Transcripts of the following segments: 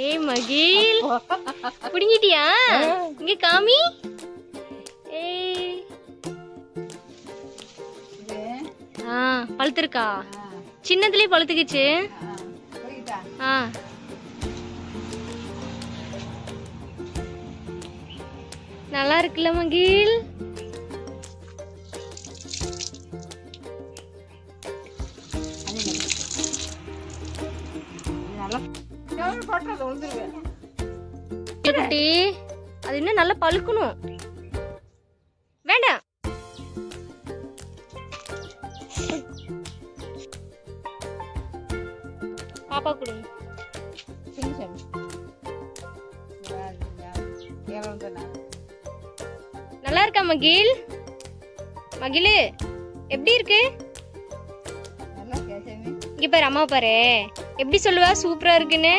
ஏய் மகில், புடிங்கிட்டியா? இங்க காமி. ஏய் பழுத்திருக்கா? சின்னதுலயே பழுத்துக்குச்சு. நல்லா இருக்குல்ல மகில்? குட்டி, அது இன்னும் நல்லா பழுக்கணும். வேண்டாம். பாப்பா கொடுங்க. நல்லா இருக்கா மகில்? மகிலு எப்படி இருக்கு? இங்க பாரு, அம்மா பாரு எப்படி சொல்லுவா சூப்பரா இருக்குன்னு.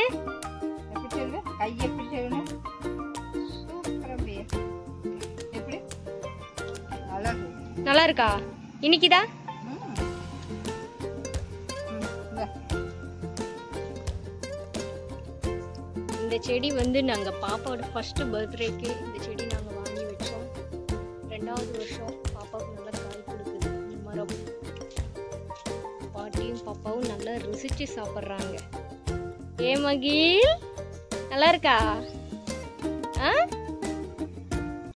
நல்லா இருக்கா? இன்னைக்குதா இந்த செடி வந்து நாங்க பாப்பாவோட ஃபர்ஸ்ட் பர்த்டேக்கு இந்த செடி நாங்க வாங்கி வச்சோம். 2வது வருஷம் பாப்பாவுக்கு நல்லா காய் கொடுக்குது இந்த மரம். பாட்டியும் பாப்பாவும் நல்லா ருசிச்சு சாப்பிட்றாங்க. ஏ மகில், நல்லா இருக்கா?